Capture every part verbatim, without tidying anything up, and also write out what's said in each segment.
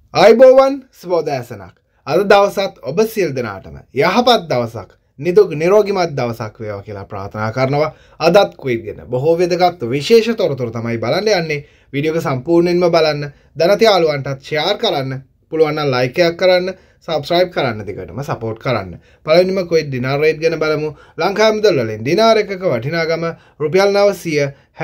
ආයිබෝවන් සුබෝදෑසනක්. අද දවසත් ඔබ සියලු දෙනාටම යහපත් දවසක්, නිදුක් නිරෝගීමත් දවසක් වේවා කියලා ප්‍රාර්ථනා කරනවා. අදත් ක්විස් ගැන බොහෝ වැදගත් විශේෂ තොරතුරු තමයි බලන්න යන්නේ. වීඩියෝ එක සම්පූර්ණයෙන්ම බලන්න, දැනති යාළුවන්ටත් ෂෙයාර් කරන්න, පුළුවන් නම් ලයික් එකක් කරන්න, සබ්ස්ක්‍රයිබ් කරන්න, දිගටම සපෝට් කරන්න. පළවෙනිම ක්විස් ඩිනාර් රේට් ගැන බලමු. ලංකාවේ මුදල් වලින් ඩිනාර් එකක වටිනාකම රුපියල් නවසිය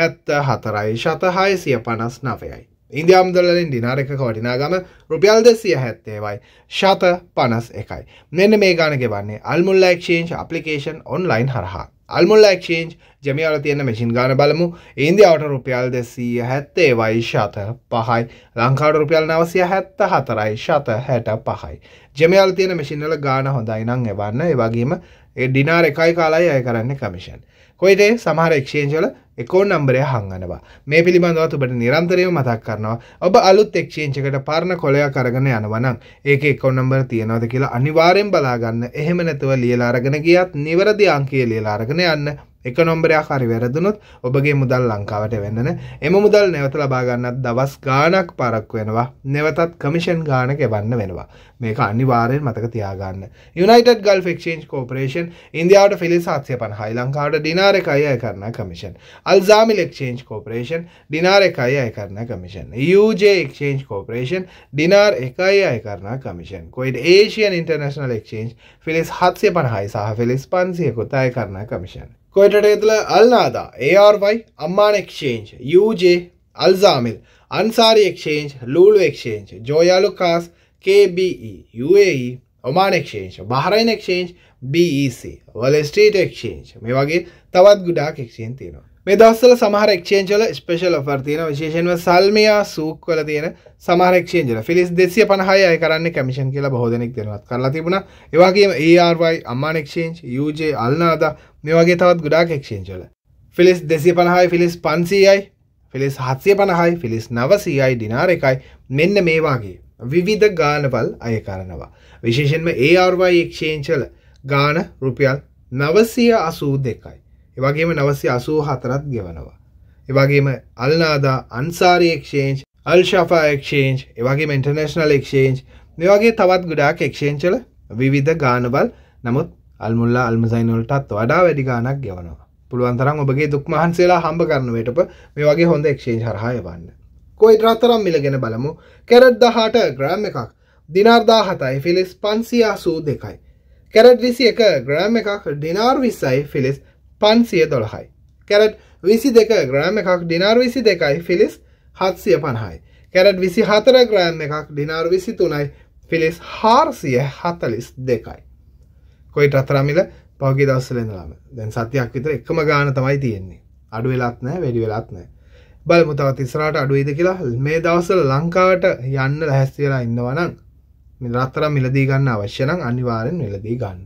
හැත්තෑ හතරයි හයසිය පනස් නවයයි. ඉන්දියානු මුදල් වලින් ඩිනාර් එකක වටිනාකම රුපියල් දෙසිය හැත්තෑවයි ශත පනස් එකයි. මෙන්න මේ ගාන ගෙවන්නේ අල්මුල්ලා එක්ස්චේන්ජ් ඇප්ලිකේෂන් ඔන්ලයින් හරහා. අල්මුල්ලා එක්ස්චේන්ජ් ජමියාවල තියෙන මැෂින් ගාන බලමු. ඉන්දියාවට රුපියල් දෙසිය හැත්තෑවයි ශත පහයි. ලංකාවට රුපියල් නවසිය හැත්තෑ හතරයි ශත හැට පහයි. ජමියාවල තියෙන මැෂින් වල ගාන හොඳයි නම් එවන්න. ඒ වගේම ඒ ඩිනාර් එකයි කාලයි අය කරන්නේ කමිෂන්. කොයිදේ සමහර එක්ස්චේන්ජ් වල එකෝන් නම්බරය හංගනවා. මේ පිළිබඳව ඔබට නිරන්තරයෙන්ම මතක් කරනවා. ඔබ අලුත් එක්ස්චේන්ජ් එකට පරණ කොලයක් අරගෙන යනවා නම් ඒකේ එකෝන් නම්බර තියනවද කියලා අනිවාර්යෙන් බලා ගන්න. එහෙම නැතුව ලියලා අරගෙන ගියත් නිවැරදි අංකය ලියලා අරගෙන යන්න. එක නම්බරයක් හරි වැරදුනොත් ඔබගේ මුදල් ලංකාවට වෙන්න නැහැ. එම මුදල් නැවත ලබා ගන්නත් දවස් ගාණක් පාරක් වෙනවා. නැවතත් කමිෂන් ගාණ ගෙවන්න වෙනවා. මේක අනිවාර්යෙන් මතක තියාගන්න. United Gulf Exchange Corporation ඉන්දියාවට ෆිලිස් හත්සිය පනහයි, ලංකාවට ඩිනාර් එකයි අය කරන කමිෂන්. Alzamil Exchange Corporation ඩිනාර් එකයි අය කරන commission. U J Exchange Corporation ඩිනාර් එකයි අය කරන commission. Kuwait Asian International Exchange ෆිලිස් හත්සිය පනහයි සහ ෆිලිස් පන්සියකුත් අය කරන කමිෂන්. Kuwait තුළ අල්නාදා, A R Y, Amman Exchange, U J, Alzamil, Ansari Exchange, Lulu Exchange, Joya Lucas, K B E, U A E, Oman Exchange, Bahrain Exchange, B E C, Wall Street Exchange. මේ වගේ තවත් ගොඩාක් exchange තියෙනවා. මේ දවස්වල සමහර exchange වල special offer තියෙනවා. විශේෂයෙන්ම සල්මියා සූක් වල තියෙන සමහර exchange වල ෆිලිස් දෙසිය පනහයි අය කරන්නේ කමිෂන් කියලා බොහෝ දෙනෙක් දෙනවත් කරලා තිබුණා. ඒ වගේම A R Y, Amman Exchange, U J, අල්නාදා මේ වගේ තවත් ගොඩාක් exchange වල ෆිලිස් දෙසිය පනහයි, ෆිලිස් පන්සීයයි, ෆිලිස් හත්සිය පනහයි, ෆිලිස් නවසියයි, ඩිනාර් එකයි මෙන්න මේ වගේ විවිධ ගානවල අය කරනවා. විශේෂයෙන්ම A R Y exchange වල ගාන රුපියල් නවසිය අසූ දෙකයි. ඒ වගේම නවසිය අසූ හතරක් ගෙවනවා. ඒ වගේම අල්නාදා, අන්සාරි exchange, අල් ෂෆා exchange, ඒ වගේම ඉන්ටර්නැෂනල් exchange මේ වගේ තවත් ගොඩාක් exchange වල විවිධ ගානවල නමුත් අල්මුල්ලා අල්මසයින් වලටත් වඩා වැඩි ගාණක් ගෙවනවා. පුළුවන් තරම් ඔබගේ දුක් මහන්සියලා හම්බ කරන වෙටප මේ වගේ හොඳ exchange හරහා යවන්න. Kuwait රත්තරන් මිල ගැන බලමු. කැරට් දහඅට ග්‍රෑම් එකක් දිනාර් දාහතයි ෆිලිස් පන්සිය අසූ දෙකයි. කැරට් විසි එක ග්‍රෑම් එකක් දිනාර් විස්සයි ෆිලිස් පන්සිය දොළහයි. කැරට් විසි දෙක ග්‍රෑම් එකක් දිනාර් විසි දෙකයි ෆිලිස් හත්සිය පනහයි. කැරට් විසි හතර ග්‍රෑම් එකක් දිනාර් විසි තුනයි ෆිලිස් හාරසිය හතලිස් දෙකයි. Kuwait රත්තරන් මිල පහුගිය දවස්වල ඉඳලාම දැන් සතියක් විතර එකම ගාන තමයි තියෙන්නේ. අඩු වෙලත් නැහැ, වැඩි වෙලත් නැහැ. බලමු තවත් ඉස්සරහට අඩු වෙයිද කියලා. මේ දවස්වල ලංකාවට යන්න ලැහැස්ති වෙලා ඉන්නවා නම් මේ රත්තරන් මිලදී ගන්න අවශ්‍ය නම් අනිවාර්යෙන් මිලදී ගන්න.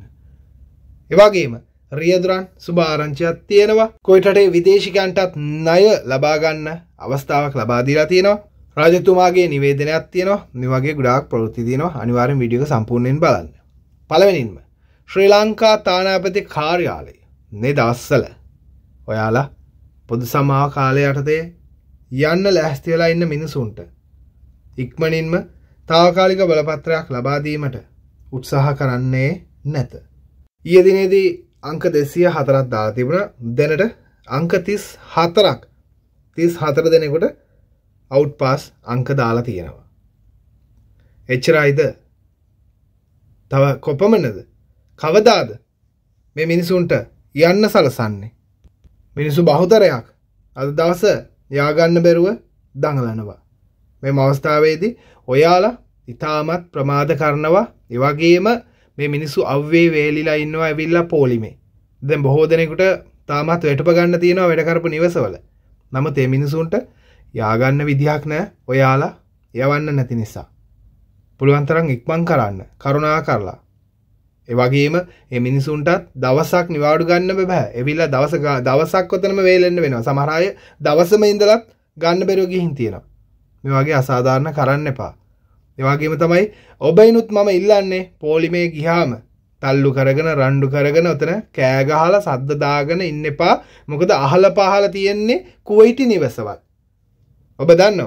ඒ වගේම රියදුරන් සුබ ආරංචියක් තියෙනවා. Kuwait රටේ විදේශිකයන්ටත් ණය ලබා ගන්න අවස්ථාවක් ලබා දීලා තියෙනවා. රාජතුමාගේ නිවේදනයක් තියෙනවා. මේ වගේ ගොඩාක් ප්‍රවෘත්ති තියෙනවා. අනිවාර්යෙන් වීඩියෝ එක සම්පූර්ණයෙන් බලන්න. පළවෙනින්ම ශ්‍රී ලංකා තානාපති කාර්යාලය මේ දවස්වල ඔයාලා පොදු සමාව කාලය යටතේ යන්න ලැහැස්ති වෙලා ඉන්න මිනිසුන්ට ඉක්මනින්ම තාවකාලික බලපත්‍රයක් ලබා දීමට උත්සාහ කරන්නේ නැත. ඊයේ දිනේදී අංක දෙසිය හතරක් දාලා තිබුණා. දැනට අංක තිස් හතරක් තිස් හතර දෙනෙකුට අවුට් පාස් අංක දාලා තියෙනවා. එච්චරයිද? තව කොපමණද? කවදාද මේ මිනිසුන්ට යන්න සලසන්නේ? මිනිසු බහුතරයක් අද දවස යාගන්න බැරුව දඟලනවා. මේ අවස්ථාවේදී ඔයාලා ඉතාමත් ප්‍රමාද කරනවා. ඒ වගේම මේ මිනිස්සු අව්වේ වේලිලා ඉන්නවා ඇවිල්ලා පොලිමේ. දැන් බොහෝ දෙනෙකුට තාමත් වැටුප ගන්න තියෙනවා වැඩ කරපු නිවසවල. නමුත් මේ මිනිසුන්ට යාගන්න විදිහක් නැහැ. ඔයාලා යවන්න නැති නිසා. පුළුවන් තරම් ඉක්මන් කරන්න. කරුණා කරලා. ඒ වගේම මේ මිනිසුන්ටත් දවසක් නිවාඩු ගන්න බෑ. එවිලා දවස දවසක් ඔතනම වේලෙන්න වෙනවා. සමහර අය දවසම ඉඳලත් ගන්න බැරුව ගිහින් තියෙනවා. මේ වගේ අසාධාරණ කරන්න එපා. ඒ වගේම තමයි ඔබයිනුත් මම ඉල්ලන්නේ පොලිමේ ගියාම තල්ලු කරගෙන රණ්ඩු කරගෙන ඔතන කෑ ගහලා සද්ද දාගෙන ඉන්න එපා. මොකද අහල පහල තියෙන්නේ කුවයිටි නිවසවල්. ඔබ දන්නවා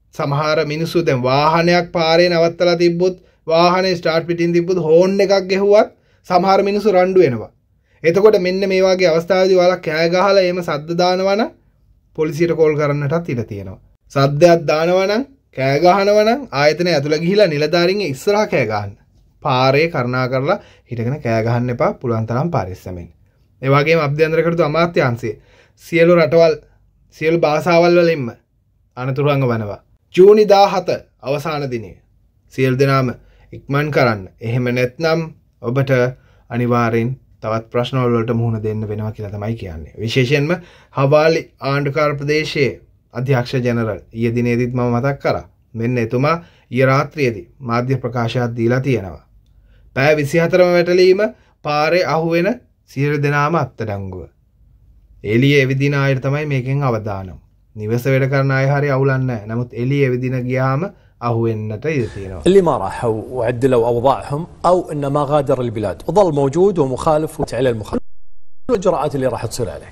සමහර මිනිස්සු දැන් වාහනයක් පාරේ නවත්තලා තිබ්බොත් වාහනේ ස්ටාර්ට් පිටින් තිබ්බොත් හෝන් එකක් ගැහුවත් සමහර මිනිස්සු රණ්ඩු වෙනවා. එතකොට මෙන්න මේ වගේ අවස්ථාවේදී ඔයාලා කෑ ගහලා එහෙම සද්ද දානවා නම් පොලිසියට කෝල් කරන්නටත් ඉඩ තියෙනවා. සද්දයක් දානවා නම් කෑ ගහනවා නම් ආයතනය ඇතුළ ගිහිලා නිලධාරීන්ගේ ඉස්සරහා කෑ ගහන්න. පාරේ කරුණා කරලා හිටගෙන කෑ ගහන්න එපා පුළුවන් තරම් පරිස්සමෙන්. ඒ වගේම අභ්‍යන්තර කටයුතු අමාත්‍යාංශය සියලු රටවල් සියලු භාෂාවල් වලින්ම අනතුරු අඟවනවා. ජූනි දාහත අවසාන දිනය. සියලු දෙනාම ඉක්මන් කරන්න. එහෙම නැත්නම් ඔබට අනිවාර්යෙන් තවත් ප්‍රශ්න වලට මුහුණ දෙන්න වෙනවා කියලා තමයි කියන්නේ. විශේෂයෙන්ම හවාලි ආණ්ඩුකාර ප්‍රදේශයේ අධ්‍යක්ෂ ජනරල් ඊයේ දිනේදීත් මම මතක් කරා. මෙන්න එතුමා ඊයේ රාත්‍රියේදී මාධ්‍ය ප්‍රකාශයක් දීලා තියෙනවා. පැය විසිහතරම වැටලීම පාරේ අහුවෙන සියලු දෙනාම අත්අඩංගුව. එළියේ එවිදින අයට තමයි මේකෙන් අවදානම්. නිවස වැඩ කරන අය හරි අවුලක් නැහැ. නමුත් එළියේ එවිදින ගියාම أهوينة يثيرون اللي ما راحوا وعدلوا أوضاعهم أو إنه ما غادر البلاد وظل موجود ومخالف على المخالف الإجراءات اللي راح تصير عليه.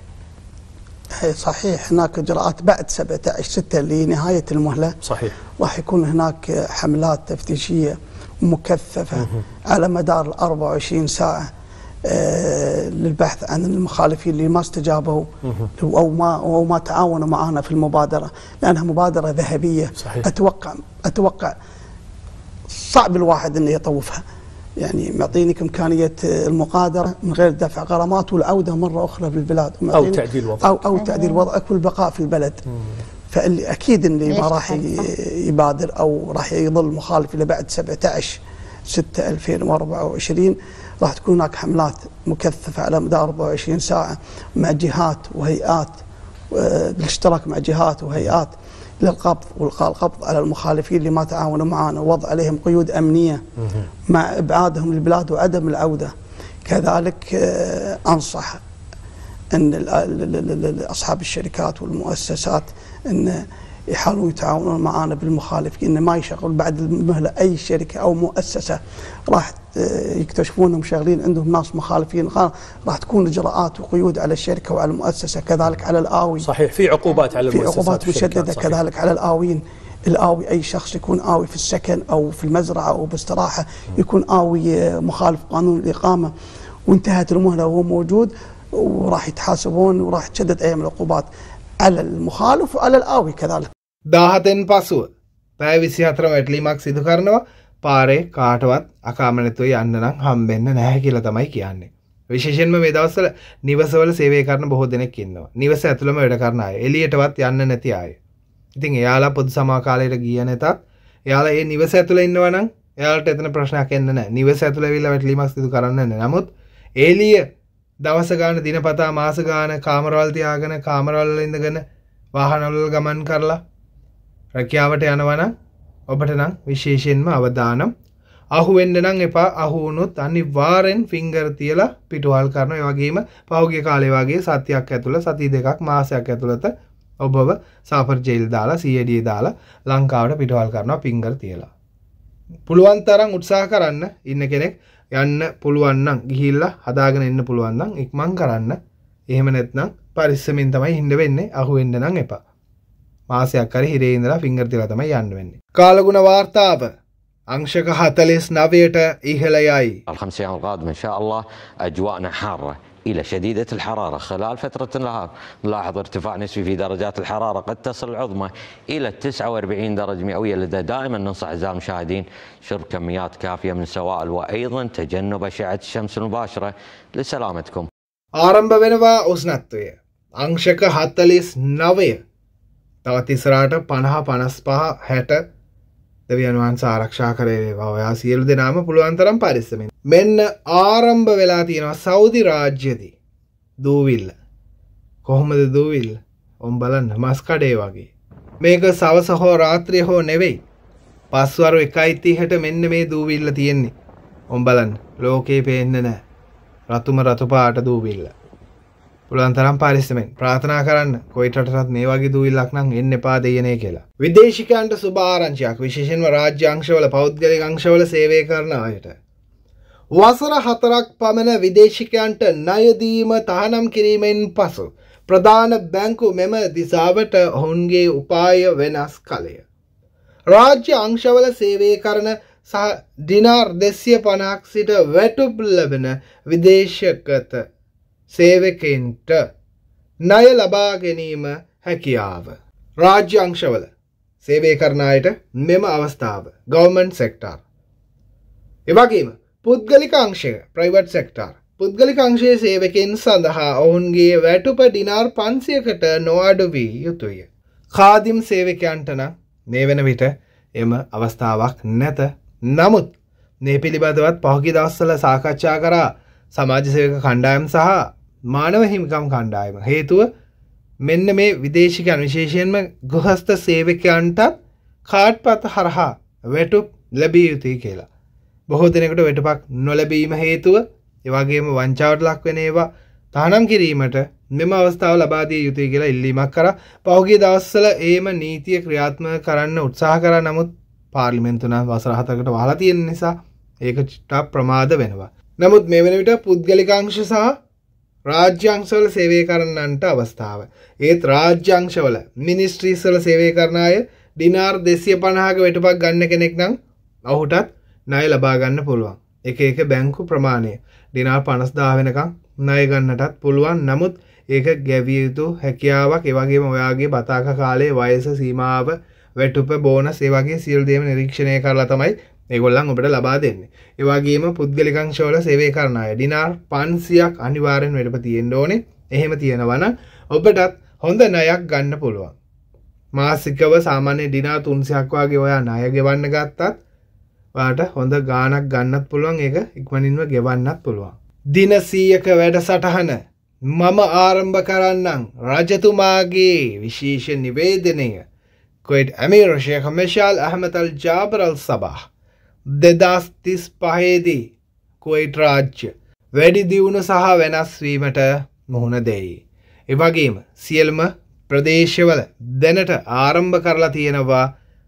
صحيح هناك إجراءات بعد سبعة عشر ستة لنهاية المهلة. صحيح راح يكون هناك حملات تفتيشية مكثفة على مدار أربعة وعشرين ساعة للبحث عن المخالفين اللي ما استجابوا أو ما أو ما تعاونوا معنا في المبادرة لأنها مبادرة ذهبية. صحيح. أتوقع أتوقع صعب الواحد إنه يطوفها يعني معطينك إمكانية المقادرة من غير دفع غرامات والعودة مرة أخرى بالبلاد أو تعديل وضعك أو أو تعديل وضعك والبقاء في البلد. فاللي أكيد اللي ما راح يبادر أو راح يظل مخالف إلى بعد سبعة عشر ستة ألفين وأربعة وعشرين راح تكون هناك حملات مكثفة على مدار أربعة وعشرين ساعة مع جهات وهيئات بالاشتراك مع جهات وهيئات للقبض والقاء القبض على المخالفين اللي ما تعاونوا معنا ووضع عليهم قيود أمنية مع إبعادهم للبلاد وعدم العودة. كذلك أنصح أن أصحاب الشركات والمؤسسات أن يحاولوا يتعاونون معنا بالمخالفين إن ما يشغل بعد المهلة أي شركة أو مؤسسة راح يكتشفونهم شغالين عندهم ناس مخالفين راح تكون إجراءات وقيود على الشركة وعلى المؤسسة كذلك على الآوي. صحيح في عقوبات على في عقوبات مشددة كذلك على الآويين. الآوي أي شخص يكون آوي في السكن أو في المزرعة أو باستراحة يكون آوي مخالف قانون الإقامة وانتهت المهلة وهو موجود وراح يتحاسبون وراح تشدد أيام العقوبات على المخالف وعلى الآوي كذلك. දාහතෙන් පසුව පැය විසිහතර වැටලීමක් සිදු කරනවා පාරේ කාටවත් අකාමැතිව යන්න නම් හම්බෙන්න නැහැ කියලා තමයි කියන්නේ. විශේෂයෙන්ම මේ දවස්වල නිවසවල සේවය කරන බොහෝ දෙනෙක් ඉන්නවා. නිවස ඇතුළම වැඩ කරන අය, එළියටවත් යන්න නැති අය. ඉතින් එයාලා පොදු සමාකාලයට ගිය නැතත් එයාලා මේ නිවස ඇතුළේ ඉන්නවා නම් එයාලට එතන ප්‍රශ්නයක් එන්නේ නැහැ. නිවස ඇතුළේ ඇවිල්ලා වැටලීමක් සිදු කරන්න නැහැ. නමුත් එළිය දවස ගාන දිනපතා මාස ගාන කාමරවල තියාගෙන කාමරවල ඉඳගෙන වාහනවල ගමන් කරලා රැකියාවට යනවා නම් ඔබට නම් විශේෂයෙන්ම අවදානම්. අහු වෙන්න නම් එපා. අහු වුණොත් අනිවාර්යෙන් ෆින්ගර් තියලා පිටුවල් කරනවා. ඒ වගේම පහුගිය කාලේ වගේ සතියක් ඇතුළත සති දෙකක් මාසයක් ඇතුළත ඔබව සාපර් ජේල් දාලා සී ඒ ඩී දාලා ලංකාවට පිටුවල් කරනවා ෆින්ගර් තියලා. පුළුවන් තරම් උත්සාහ කරන්න ඉන්න කෙනෙක් යන්න පුළුවන් නම් ගිහිල්ලා හදාගෙන ඉන්න පුළුවන් නම් ඉක්මන් කරන්න. එහෙම නැත්නම් පරිස්සමින් තමයි හින්ද වෙන්නේ. අහු වෙන්න නම් එපා. මාසයක් හරි හිරේ ඉඳලා ෆින්ගර් තියලා තමයි යන්න වෙන්නේ. කාලගුණ වාර්තාව أنشك هاتليس نافيتا إيهلاياي. الخمس أيام القادمة إن شاء الله أجواءنا حارة إلى شديدة الحرارة خلال فترة النهار نلاحظ ارتفاع نسبي في درجات الحرارة قد تصل العظمى إلى تسعة وأربعين درجة مئوية لذا دائما ننصح أعزائي المشاهدين شرب كميات كافية من السوائل وأيضا تجنب أشعة الشمس المباشرة لسلامتكم. ආරම්භ වෙනවා උෂ්ණත්වය. අංශක හතළිස් නවය. තවත් ඉස්සරහට පනහ පනස් පහ හැට දෙවියන් වහන්සේ ආරක්ෂා කරේවා. ඔයා සියලු දෙනාම පුළුවන් තරම් පරිස්සමෙන්. මෙන්න ආරම්භ වෙලා තියෙනවා සෞදි රාජ්‍යදී දූවිල්ල. කොහොමද දූවිල්ල? ඔම් බලන්න මස් කඩේ වගේ. මේක සවස හෝ රාත්‍රිය හෝ නෙවෙයි. පස්වරු එකයි තිහට මෙන්න මේ දූවිල්ල තියෙන්නේ. ඔම් බලන්න ලෝකේ පේන්නේ නැහැ. රතුම රතු පාට දූවිල්ල. පුළුවන් තරම් පරිස්සමෙන් ප්‍රාර්ථනා කරන්න කොයිටටත් මේ වගේ දූවිල්ලක් නම් එන්න එපා දෙයනේ කියලා. විදේශිකයන්ට සුබ ආරංචියක් විශේෂයෙන්ම රාජ්‍ය අංශවල පෞද්ගලික අංශවල සේවය කරන අයට. වසර හතරක් පමණ විදේශිකයන්ට ණය දීම තහනම් කිරීමෙන් පසු ප්‍රධාන බැංකු මෙම දිසාවට ඔවුන්ගේ උපාය වෙනස් කළය. රාජ්‍ය අංශවල සේවය කරන සහ ඩිනාර් දෙසිය පනහක් සිට වැටුප් ලැබෙන විදේශගත සේවකයින්ට ණය ලබා ගැනීම හැකියාව. රාජ්‍ය අංශවල සේවය කරන අයට මෙම අවස්ථාව ගවර්න්මන්ට් සෙක්ටර්. එවැගේම පුද්ගලික අංශය ප්‍රයිවට් සෙක්ටර්. පුද්ගලික අංශයේ සේවකයන් සඳහා ඔවුන්ගේ වැටුප ඩිනාර් පන්සියයකට නොඅඩු වී යුතුය. ખાදිම් සේවකයන්ට නම් මේ වෙන විට එම අවස්ථාවක් නැත. නමුත් මේ පිළිබඳවත් පහුගිය දවස්වල සාකච්ඡා කරා සමාජ සේවක කණ්ඩායම් සහ මානව හිමිකම් කණ්ඩායම. හේතුව මෙන්න මේ විදේශිකයන් විශේෂයෙන්ම ගෘහස්ත සේවකයන්ට කාඩ්පත හරහා වැටුප් ලැබිය යුතුයි කියලා. බොහෝ දිනකට වැටුපක් නොලැබීම හේතුව ඒ වගේම වංචාවට ලක් වෙන ඒවා තහනම් කිරීමට මෙම අවස්ථාව ලබා දිය යුතුයි කියලා ඉල්ලීමක් කරා. පහුගිය දවස්වල ඒම නීතිය ක්‍රියාත්මක කරන්න උත්සාහ කරා. නමුත් පාර්ලිමේන්තුව නම් වසර හතකට වහලා තියෙන නිසා ඒක චිත්ත ප්‍රමාද වෙනවා. නමුත් මේ වෙන විට පුද්ගලික අංශ සහ රාජ්‍ය අංශවල සේවය කරන්නන්ට අවස්ථාව. ඒත් රාජ්‍ය අංශවල මිනිස්ට්‍රීස් වල සේවය කරන අය ඩිනාර් දෙසිය පනහක වැටුපක් ගන්න කෙනෙක් නම් ඔහුටත් ණය ලබා ගන්න පුළුවන්. එක එක බැංකු ප්‍රමාණය ඩිනාර් පනස් දාහ වෙනකම් ණය ගන්නටත් පුළුවන්. නමුත් ඒක ගැවිය යුතු හැකියාවක්. ඒ වගේම ඔයාගේ බතාක කාලේ වයස සීමාව වැටුප බෝනස් ඒ වගේ සියලු දේම නිරීක්ෂණය කරලා තමයි ඒගොල්ලන් ඔබට ලබා දෙන්නේ. ඒ වගේම පුද්ගලික අංශවල සේවය කරන අය ඩිනාර් පන්සියයක් අනිවාර්යෙන් වැටුප තියෙන්න ඕනේ. එහෙම තියෙනවා නම් ඔබටත් හොඳ ණයක් ගන්න පුළුවන්. මාසිකව සාමාන්‍ය ඩිනාර් තුන්සියයක් වගේ ඔයා ණය ගෙවන්න ගත්තත් ඔයාට හොඳ ගාණක් ගන්නත් පුළුවන්. ඒක ඉක්මනින්ම ගෙවන්නත් පුළුවන්. දින සීයක වැඩසටහන මම ආරම්භ කරන්නම් රජතුමාගේ විශේෂ නිවේදනය. කුවේට් අමීර් ෂේඛ් මිෂාල් අහමද් අල් ජාබර් අල් සබාහ් දෙදාස් තිස් පහේදී කුවේට් රාජ්‍ය වැඩි දියුණු සහ වෙනස් වීමට මුහුණ දෙයි. ඒ වගේම සියලුම ප්‍රදේශවල දැනට ආරම්භ කරලා තියෙනවා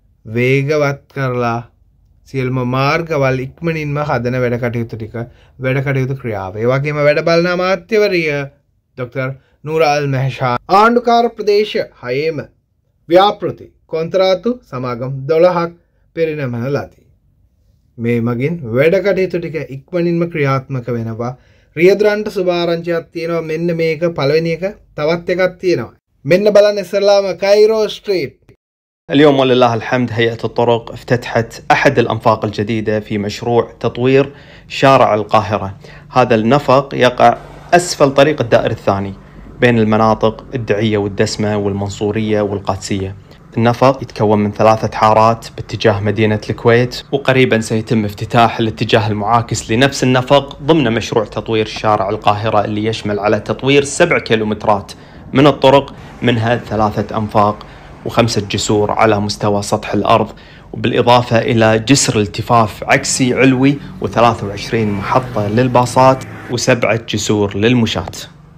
වේගවත් කරලා සියලුම මාර්ගවල් ඉක්මනින්ම හදන වැඩ කටයුතු ටික වැඩ කටයුතු ක්‍රියාව. ඒ වගේම වැඩ බලන අමාත්‍යවරිය ડોક્ટર නූරා අල් මෙහෂා ආණ්ඩුකාර ප්‍රදේශ හයේම ව්‍යාපෘති කොන්ත්‍රාතු සමාගම් දොළහක් පෙරනමන ලදී. මේ මගින් වැඩ කටයුතු ටික ඉක්මනින්ම ක්‍රියාත්මක වෙනවා. රියදුරන්ට සුභාරංචියක් තියෙනවා. මෙන්න මේක පළවෙනි එක. තවත් එකක් තියෙනවා. මෙන්න බලන්න ඉස්සරලාම කයිරෝ ස්ට්‍රීට්. اليوم ولله الحمد هيئة الطرق افتتحت أحد الأنفاق الجديدة في مشروع تطوير شارع القاهرة. هذا النفق يقع أسفل طريق الدائر الثاني بين المناطق الدعية والدسمة والمنصورية والقادسية. النفق يتكون من ثلاثة حارات باتجاه مدينة الكويت، وقريبا سيتم افتتاح الاتجاه المعاكس لنفس النفق ضمن مشروع تطوير شارع القاهرة اللي يشمل على تطوير سبع كيلومترات من الطرق، منها ثلاثة أنفاق وخمسة جسور على مستوى سطح الأرض، وبالإضافة إلى جسر التفاف عكسي علوي وثلاثة وعشرين محطة للباصات وسبعة جسور للمشاة.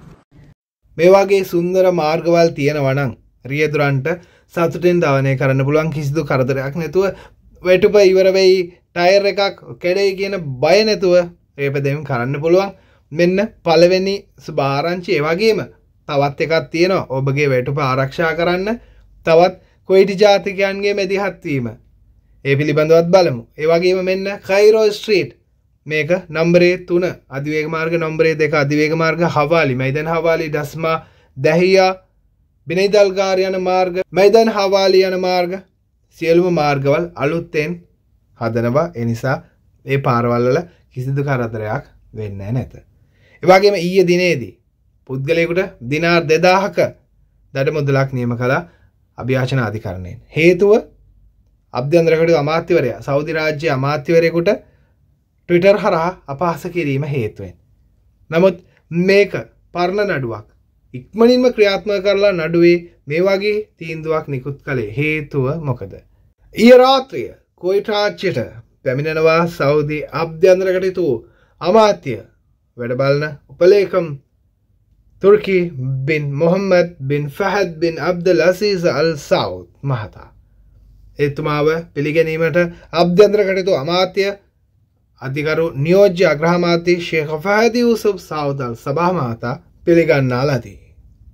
මේ වගේ සුන්දර මාර්ගවල් තියෙනවා නම් රියදුරන්ට සතුටින් දවනය කරන්න පුළුවන්. කිසිදු කරදරයක් නැතුව වැටුප ඉවර වෙයි, ටයර් එකක් කැඩෙයි කියන බය නැතුව රේපදෙම් කරන්න පුළුවන්. මෙන්න පළවෙනි සුභාරංචි. ඒ වගේම තවත් එකක් තියෙනවා. ඔබගේ වැටුප ආරක්ෂා කරන්න තවත් කොයිටි ජාතිකයන්ගේ මැදිහත් වීම. ඒ පිළිබඳවත් බලමු. ඒ වගේම මෙන්න කයිරෝ ස්ට්‍රීට්. මේක නම්බරේ තුන අධිවේග මාර්ග, නම්බරේ දෙක අධිවේග මාර්ග හවාලි, මයිදන් හවාලි, ඩස්මා, දහියා, බිනයිදල්ගාර යන මාර්ග, මයිදන් හවාලි යන මාර්ග සියලුම මාර්ගවල අලුතෙන් හදනවා. ඒ නිසා මේ පාරවල් වල කිසිදු කරදරයක් වෙන්නේ නැත. ඒ වගේම ඊයේ දිනේදී පුද්ගලයෙකුට දිනාර් දෙදාහක දඩ මුදලක් නියම කළා අභියාචන අධිකරණයෙන්. හේතුව අභ්‍යන්තර කටයුතු අමාත්‍යවරයා සෞදි රාජ්‍ය අමාත්‍යවරයෙකුට ට්විටර් හරහා අපහාස කිරීම හේතුවෙන්. නමුත් මේක පරණ නඩුවක්. ඉක්මනින්ම ක්‍රියාත්මක කරලා නඩුවේ මේ වගේ තීන්දුවක් නිකුත් කළේ. හේතුව මොකද? ඊයේ රාත්‍රිය කුවේට් රාජ්‍යයට පැමිණෙනවා සෞදි අභ්‍යන්තර කටයුතු අමාත්‍ය වැඩ බලන උපලේකම් තුර්කි බින් මොහම්මද් බින් ෆහද් බින් අබ්දුල් අසීස් අල් සෞද් මහතා. එතුමාව පිළිගැනීමට අභ්‍යන්තර කටයුතු අමාත්‍ය අධිකරු නියෝජ්‍ය අග්‍රාමාත්‍ය ෂේඛ් ෆහද් යූසුෆ් සෞද් අල් සබාහ් මහතා පිළිගන්නා ලදී.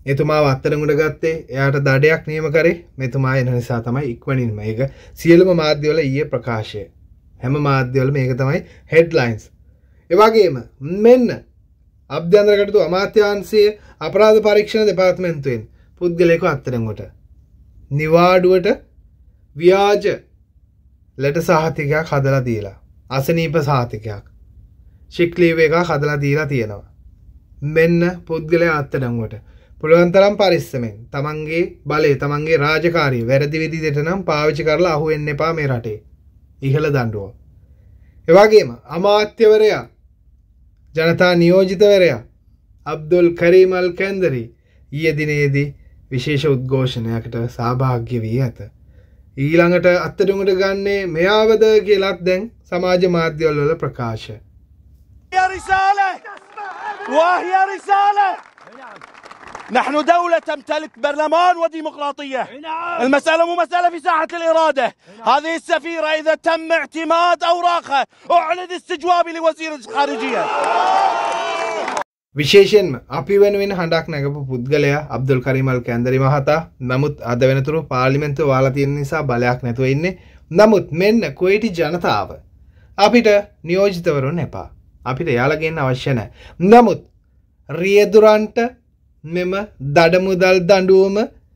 එතුමාව අත්අඩංගුවට ගත්තේ එයාට දඩයක් නියම කරේ මෙතුමා එන නිසා තමයි ඉක්මනින්ම මේක සියලුම මාධ්‍යවල ඊයේ ප්‍රකාශය. හැම මාධ්‍යවලම මේක තමයි හෙඩ්ලයින්ස්. ඒ වගේම මෙන්න අභ්‍යන්තර කටයුතු අමාත්‍යාංශයේ අපරාධ පරීක්ෂණ දෙපාර්තමේන්තුවෙන් පුද්ගලයෙකු අත්අඩංගුවට නිවාඩුවට ව්‍යාජ ලෙටර් සහතිකයක් හදලා දීලා අසනීප සහතිකයක් සික් ලීව් එකක් හදලා දීලා තියෙනවා. මෙන්න පුද්ගලයා අත්අඩංගුවට පුළුවන් තරම් පරිස්සමෙන් තමන්ගේ බලය තමන්ගේ රාජකාරිය වැරදි විදිහට නම් පාවිච්චි කරලා අහු වෙන්න එපා මේ රටේ. ඉහළ දඬුවම. ඒ වගේම අමාත්‍යවරයා ජනතා නියෝජිතවරයා අබ්දුල් කරීම් අල් කැන්දරි ඊයේ දිනේදී විශේෂ උද්ඝෝෂණයකට සහභාගී වී ඇත. ඊළඟට අත්අඩංගුවට ගන්නේ මෙයාවද කියලාත් දැන් සමාජ මාධ්‍යවල වල ප්‍රකාශ. يا رسالة وهي رسالة نحن دولة تمتلك برلمان وديمقراطية. المسألة مو مسألة في ساحة الإرادة. هذه السفيرة إذا تم اعتماد أوراقها أعلن استجوابي لوزير الخارجية. විශේෂයෙන්ම අපි වෙනුවෙන් හඬක් නැගපු පුද්ගලයා අබ්දුල් කරීම් අල් කැන්දරි මහතා නමුත් අද වෙනතුරු පාර්ලිමේන්තුව වාලා තියෙන නිසා බලයක් නැතුව ඉන්නේ. නමුත් මෙන්න කුවේටි ජනතාව අපිට නියෝජිතවරුන් එපා. අපිට යාලා ගන්න අවශ්‍ය නැහැ. නමුත් රියදුරන්ට මෙම දඩමුදල් දඬුවම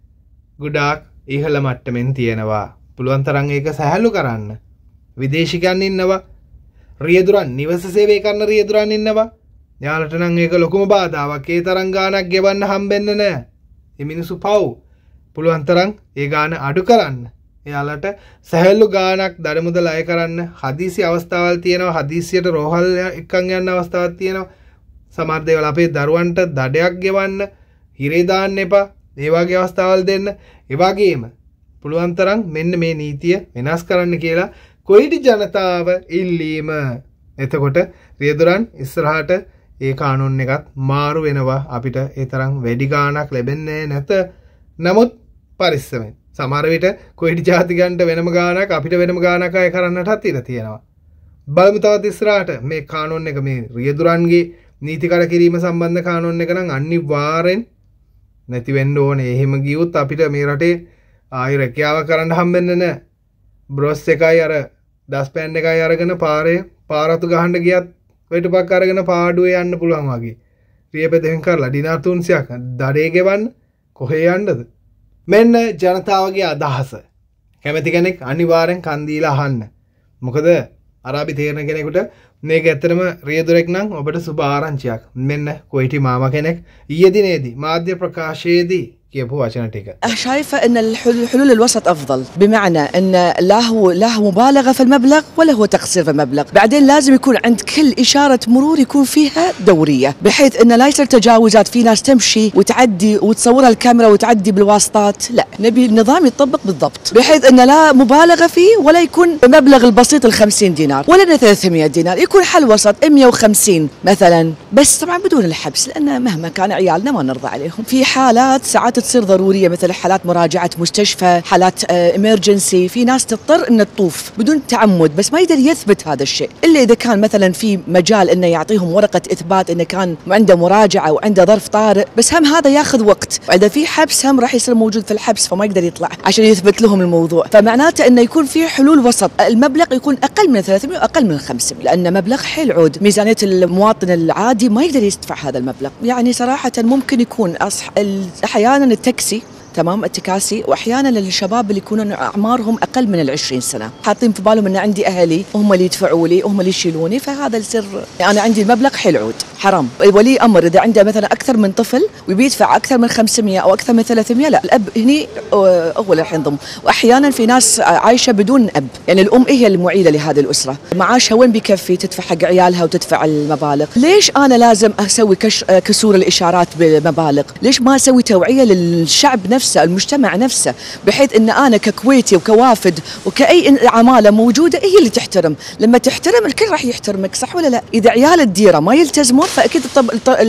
ගොඩාක් ඉහළ මට්ටමින් තියෙනවා. පුළුවන් තරම් ඒක සහැල්ලු කරන්න. විදේශිකයන් ඉන්නවා. රියදුරන් නිවස සේවය කරන රියදුරන් ඉන්නවා. යාලට නම් ඒක ලොකුම බාධාවක්. ඒ තරම් ගාණක් ගෙවන්න හම්බෙන්නේ නැහැ. මේ මිනිස්සු පව්. පුළුවන් තරම් ඒ ගාණ අඩු කරන්න. එයාලට සහැල්ලු ගාණක් දඩමුදල අය කරන්න හදිසි අවස්ථාවල් තියෙනවා. හදිසියට රෝහල් එක්කන් යන අවස්ථාවක් තියෙනවා. සමහර දේවල් අපේ දරුවන්ට දඩයක් ගෙවන්න හිරේ දාන්න එපා. ඒ වගේ අවස්ථාවල් දෙන්න. ඒ වගේම පුළුවන් තරම් මෙන්න මේ නීතිය වෙනස් කරන්න කියලා කොයිටි ජනතාව ඉල්ලීම. එතකොට රියදුරන් ඉස්සරහට ඒ කානූන් එකත් මාරු වෙනවා. අපිට ඒ තරම් වැඩි ගාණක් ලැබෙන්නේ නැත. නමුත් පරිස්සමෙන් සමහර විට කොයිටි ජාතිකයන්ට වෙනම ගාණක් අපිට වෙනම ගාණක් අය කරන්නටත් ඉඩ තියෙනවා. බලමු තවත් ඉස්සරහට මේ කානූන් එක මේ රියදුරන්ගේ නීති කඩ කිරීම සම්බන්ධ කානූන් එක නම් අනිවාර්යෙන් නැති වෙන්න ඕනේ. එහෙම ගියොත් අපිට මේ රටේ ආයෙ රැකියාව කරන්න හම්බෙන්නේ නැහැ. බ්‍රොස් එකයි අර දස්පෑන් එකයි අරගෙන පාරේ පාරතු ගහන්න ගියත් වෙටපක් අරගෙන පාඩුවේ යන්න පුළුවන් වගේ. රියපෙදෙන් කරලා ඩිනාර් තුන්සියක් දඩේ ගෙවන්න කොහේ යන්නද? මෙන්න ජනතාවගේ අදහස. කැමති කෙනෙක් අනිවාර්යෙන් කන් දීලා අහන්න. මොකද අරාබි තේරෙන කෙනෙකුට මේක ඇත්තටම රියදුරෙක් නම් ඔබට සුබ ආරංචියක්. මෙන්න කොයිටි මාමා කෙනෙක් ඊයේ දිනේදී මාධ්‍ය ප්‍රකාශයේදී كيف هو عشان تيجا؟ شايفة أن الحلول الوسط أفضل، بمعنى أن لا هو لا هو مبالغة في المبلغ ولا هو تقصير في المبلغ، بعدين لازم يكون عند كل إشارة مرور يكون فيها دورية، بحيث أن لا يصير تجاوزات، في ناس تمشي وتعدي وتصورها الكاميرا وتعدي بالواسطات، لا، نبي النظام يطبق بالضبط، بحيث أن لا مبالغة فيه ولا يكون المبلغ البسيط ال خمسين دينار ولا ثلاثمئة دينار، يكون حل وسط مئة وخمسين مثلا، بس طبعا بدون الحبس، لأن مهما كان عيالنا ما نرضى عليهم، في حالات ساعات تصير ضرورية مثل حالات مراجعة مستشفى، حالات امرجنسي، في ناس تضطر ان تطوف بدون تعمد بس ما يقدر يثبت هذا الشيء الا اذا كان مثلا في مجال انه يعطيهم ورقة اثبات انه كان عنده مراجعة وعنده ظرف طارئ، بس هم هذا ياخذ وقت، واذا في حبس هم راح يصير موجود في الحبس فما يقدر يطلع عشان يثبت لهم الموضوع، فمعناته انه يكون في حلول وسط، المبلغ يكون اقل من ثلاثمئة واقل من خمسمئة، لان مبلغ حيل عود، ميزانية المواطن العادي ما يقدر يدفع هذا المبلغ، يعني صراحة ممكن يكون أصح... احيانا التاكسي تمام التكاسي، واحيانا للشباب اللي يكونون اعمارهم اقل من العشرين سنه حاطين في بالهم ان عندي اهلي هم اللي يدفعوا لي هم اللي يشيلوني، فهذا السر انا عندي المبلغ حيل عود حرام. ولي امر اذا عنده مثلا اكثر من طفل وبيدفع اكثر من خمسمئة او اكثر من ثلاثمئة، لا الاب هني اول راح ينضم، واحيانا في ناس عايشه بدون اب، يعني الام هي المعيله لهذه الاسره، معاشها وين بيكفي تدفع حق عيالها وتدفع المبالغ، ليش انا لازم اسوي كش... كسور الاشارات بمبالغ؟ ليش ما اسوي توعيه للشعب نفسه نفسه المجتمع نفسه، بحيث ان انا ككويتي وكوافد وكاي عماله موجوده هي اللي تحترم، لما تحترم الكل راح يحترمك، صح ولا لا؟ اذا عيال الديره ما يلتزمون فاكيد الطب...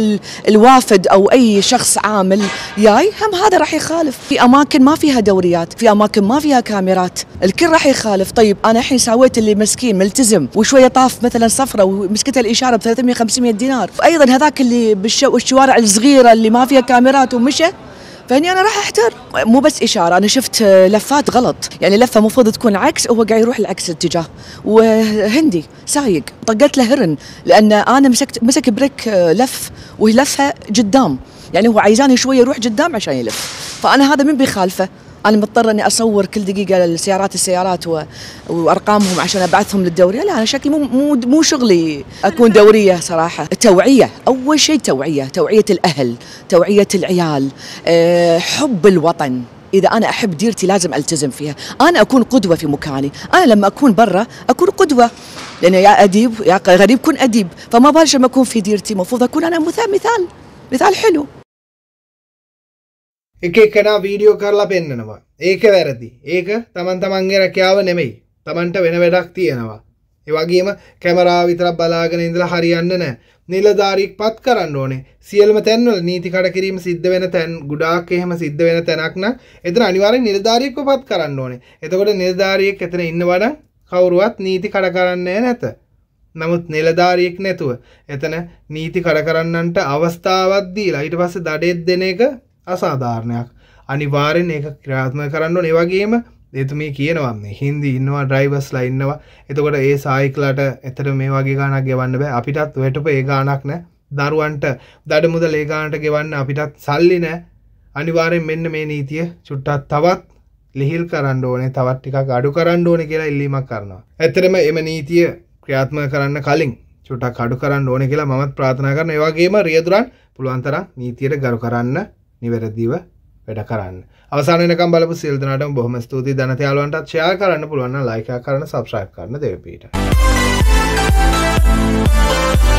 الوافد او اي شخص عامل جاي هم هذا راح يخالف، في اماكن ما فيها دوريات، في اماكن ما فيها كاميرات، الكل راح يخالف، طيب انا الحين سويت اللي مسكين ملتزم وشويه طاف مثلا صفرة ومسكتها الاشاره ب ثلاثمئة خمسمئة دينار، وايضا هذاك اللي بالشوارع الصغيره اللي ما فيها كاميرات ومشى فاني انا راح احتر. مو بس اشاره، انا شفت لفات غلط، يعني لفه المفروض تكون عكس، هو قاعد يروح العكس الاتجاه. وهندي سايق طقت له هرن لان انا مسكت مسك بريك لف ولفها قدام، يعني هو عايزاني شويه يروح قدام عشان يلف. فانا هذا من بيخالفه؟ انا مضطر اني اصور كل دقيقه السيارات السيارات و... وارقامهم عشان ابعثهم للدوريه. لا انا شكلي مو مو مو شغلي اكون دوريه صراحه. التوعيه اول شيء، توعيه توعيه الاهل، توعيه العيال، أه حب الوطن. اذا انا احب ديرتي لازم التزم فيها، انا اكون قدوه في مكاني. انا لما اكون برا اكون قدوه، لان يا اديب يا غريب كن اديب. فما بالش لما اكون في ديرتي المفروض اكون انا مثال مثال مثال حلو. එක එකනා වීඩියෝ කරලා පෙන්නනවා. ඒක වැරදි. ඒක තමන් තමන්ගේ රැකියාව නෙමෙයි. තමන්ට වෙන වැඩක් තියෙනවා. ඒ වගේම කැමරාව විතරක් බලාගෙන ඉඳලා හරියන්නේ නැහැ. නිලධාරියෙක් පත් කරන්න ඕනේ. සියලුම තැන්වල නීති කඩ කිරීම සිද්ධ වෙන තැන් ගොඩාක් එහෙම සිද්ධ වෙන තැනක් නම් එතන අනිවාර්යෙන් නිලධාරියෙක්ව පත් කරන්න ඕනේ. එතකොට නිලධාරියෙක් එතන ඉන්නවා නම් කවුරුවත් නීති කඩ කරන්නේ නැත. නමුත් නිලධාරියෙක් නැතුව එතන නීති කඩ කරන්නන්ට අවස්ථාවක් දීලා ඊට පස්සේ දඩේත් දෙන එක අසාධාරණයක්. අනිවාර්යෙන් ඒක ක්‍රියාත්මක කරන්න ඕනේ. ඒ වගේම එතුමිය කියනවා මේ හින්දි ඉන්නවා ඩ්‍රයිවර්ස්ලා ඉන්නවා. එතකොට ඒ සායිකලට එතන මේ වගේ ගාණක් ගෙවන්න බෑ. අපිටත් වෙටප ඒ ගාණක් නෑ. දරුවන්ට දඩ මුදල් ඒ ගාණට ගෙවන්න අපිටත් සල්ලි නෑ. අනිවාර්යෙන් මෙන්න මේ නීතිය චුට්ටක් තවත් ලිහිල් කරන්න ඕනේ. තවත් ටිකක් අඩු කරන්න ඕනේ කියලා ඉල්ලීමක් කරනවා. ඇත්තටම එම නීතිය ක්‍රියාත්මක කරන්න කලින් චුට්ටක් අඩු කරන්න ඕනේ කියලා මමත් ප්‍රාර්ථනා කරනවා. ඒ වගේම රියදුරන් පුළුවන් තරම් නීතියට ගරු කරන්න, නිවැරදිව වැඩ කරන්න. අවසාන වෙනකම් බලපු සියලු දෙනාටම බොහොම ස්තුතියි. දැනට යාළුවන්ටත් ෂෙයා කරන්න පුළුවන් නම් ලයික් එකක් කරන්න, සබ්ස්ක්‍රයිබ් කරන්න දෙවපීට.